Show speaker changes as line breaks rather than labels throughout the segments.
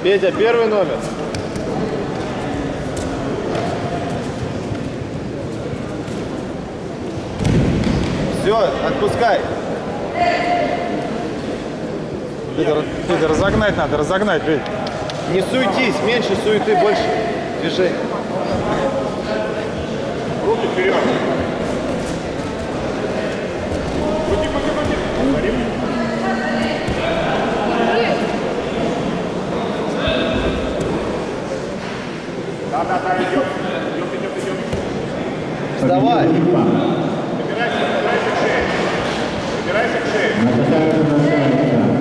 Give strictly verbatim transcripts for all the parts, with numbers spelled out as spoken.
Петя, первый номер. Все, отпускай.
Петя, Петя, разогнать надо, разогнать, Петя.
Не суетись, меньше суеты, больше движений.
Руки вперед. Крути, крути, крути. Говори. Да, да, да, идет. Идет, идет, идет.
Вставай.
Собирайся, собирайся к шее. Собирайся к шее.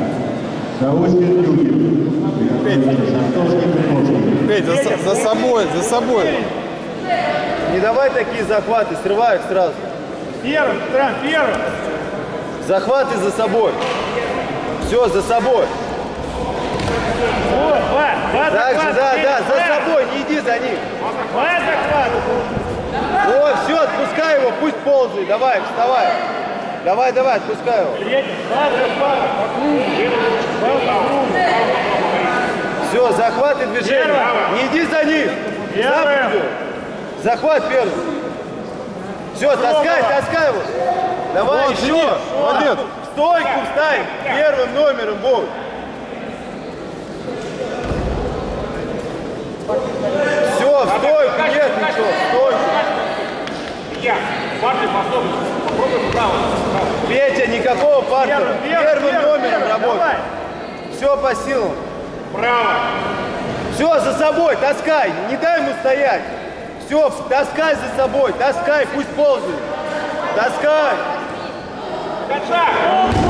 Петя, за, за собой, за собой.
Не давай такие захваты, срывай их сразу.
Первым, Тран, первым.
Захваты за собой. Все, за собой.
Вот, два, два
Так же,
захвата.
да,
Петя,
да, за
два.
собой, не иди за ним.
Два захвата.
Вот, все, отпускай его, пусть ползает. Давай, вставай. Давай, давай, отпускай его.
Третий, два захвата. По кругу. Два по кругу.
Все, захват и движение.
Первый.
Не иди за ним.
Первый.
Запад. Захват первый. Все, таскай, таскай его. Давай
Вот,
еще.
сиди. Молодец.
В стойку встань. Первым номером будет. Все, в стойку, нет ничего, в стойку.
Я, парни, пособник. Попробуй вправо.
Петя, никакого партера.
Первым, первым,
Первым
первым,
номером
первым,
работай.
давай.
Все по силам.
Право.
Все, за собой, таскай, не дай ему стоять. Все, таскай за собой, таскай, пусть ползает. Таскай.
Качай.